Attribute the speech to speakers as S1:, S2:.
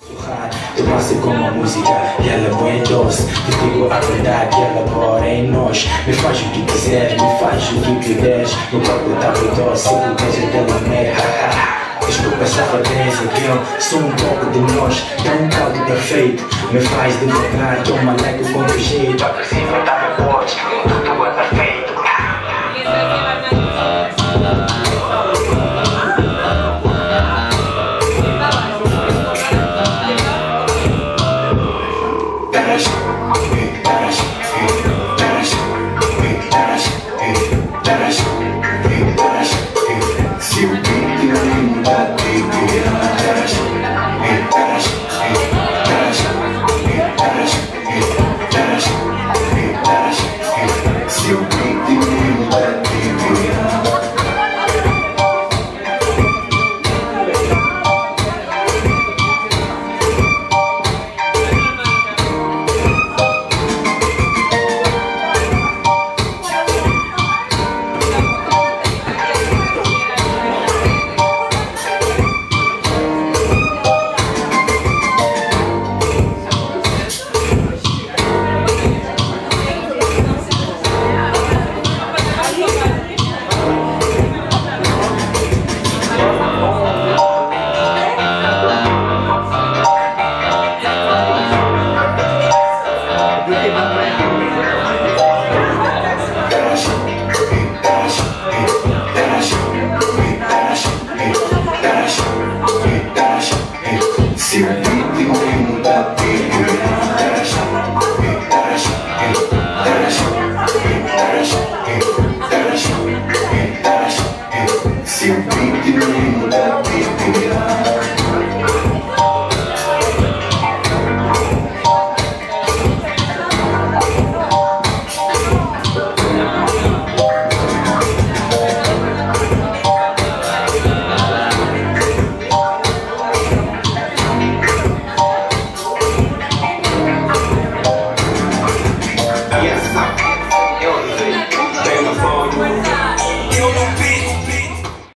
S1: Tu passa com uma música e ela é bem doce. Te digo a verdade, ela mora em nós. Me faz o que quiseres, me faz o que puderes. Meu corpo tá doce, o beijo dela merda. Desculpa essa fadeza, girl, sou um pouco de nós. Dá um caldo perfeito, me faz demorar. Toma leque com o jeito, a princípio tá bem forte, tudo é perfeito.
S2: See